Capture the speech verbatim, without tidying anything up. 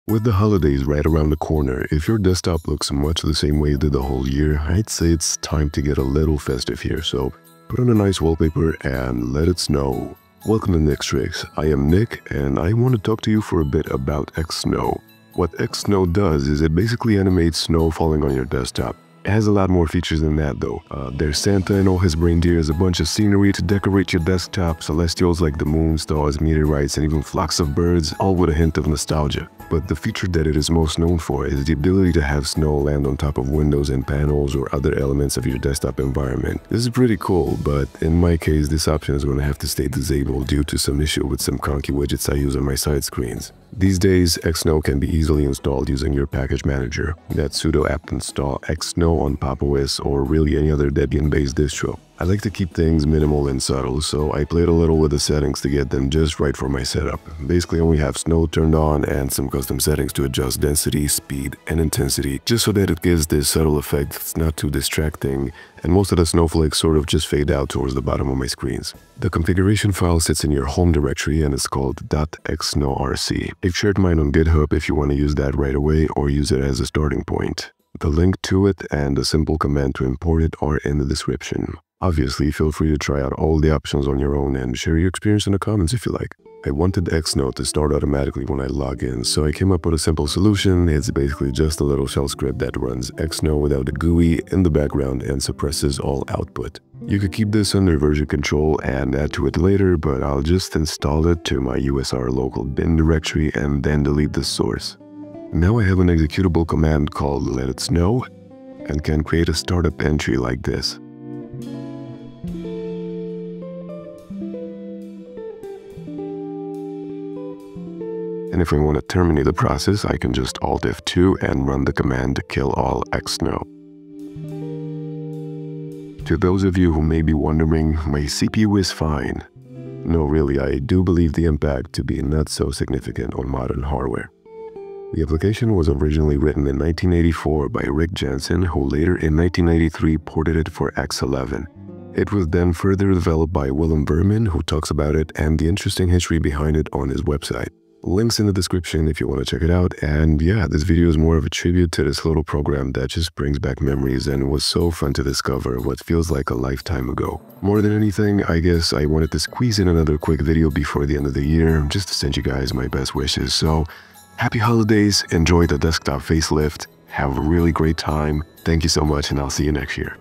With the holidays right around the corner, if your desktop looks much the same way it did the whole year, I'd say it's time to get a little festive here, so put on a nice wallpaper and let it snow. Welcome to Nick's Tricks. I am Nick and I want to talk to you for a bit about Xsnow. What Xsnow does is it basically animates snow falling on your desktop. It has a lot more features than that though. Uh, there's Santa and all his reindeers, a bunch of scenery to decorate your desktop, celestials like the moon, stars, meteorites, and even flocks of birds, all with a hint of nostalgia. But the feature that it is most known for is the ability to have snow land on top of windows and panels or other elements of your desktop environment. This is pretty cool, but in my case, this option is going to have to stay disabled due to some issue with some clunky widgets I use on my side screens. These days, Xsnow can be easily installed using your package manager. That's sudo apt install Xsnow on Pop! O S or really any other Debian-based distro. I like to keep things minimal and subtle, so I played a little with the settings to get them just right for my setup. Basically, I only have snow turned on and some custom settings to adjust density, speed, and intensity, just so that it gives this subtle effect that's not too distracting, and most of the snowflakes sort of just fade out towards the bottom of my screens. The configuration file sits in your home directory and it's called .xsnowrc. I've shared mine on GitHub if you want to use that right away or use it as a starting point. The link to it and a simple command to import it are in the description. Obviously, feel free to try out all the options on your own and share your experience in the comments if you like. I wanted Xsnow to start automatically when I log in, so I came up with a simple solution. It's basically just a little shell script that runs Xsnow without a G U I in the background and suppresses all output. You could keep this under version control and add to it later, but I'll just install it to my U S R local bin directory and then delete the source. Now I have an executable command called let it snow and can create a startup entry like this. And if I want to terminate the process, I can just alt F two and run the command kill all Xsnow. To those of you who may be wondering, my C P U is fine. No, really, I do believe the impact to be not so significant on modern hardware. The application was originally written in nineteen eighty-four by Rick Jensen, who later in nineteen ninety-three ported it for X eleven. It was then further developed by Willem Berman, who talks about it and the interesting history behind it on his website. Links in the description if you want to check it out. And yeah, this video is more of a tribute to this little program that just brings back memories and was so fun to discover what feels like a lifetime ago. More than anything, I guess I wanted to squeeze in another quick video before the end of the year just to send you guys my best wishes. So happy holidays, enjoy the desktop facelift, have a really great time. Thank you so much and I'll see you next year.